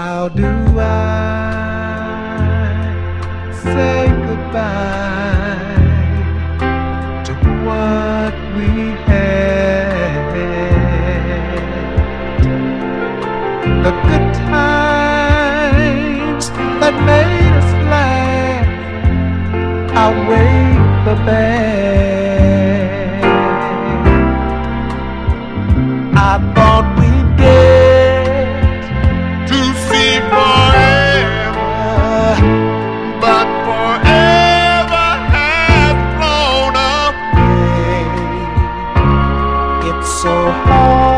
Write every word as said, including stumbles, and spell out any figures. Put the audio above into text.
How do I say goodbye to what we had? The good times that made us laugh outweigh the bad. I thought we'd get to see forever, but forever has flown away. It's so hard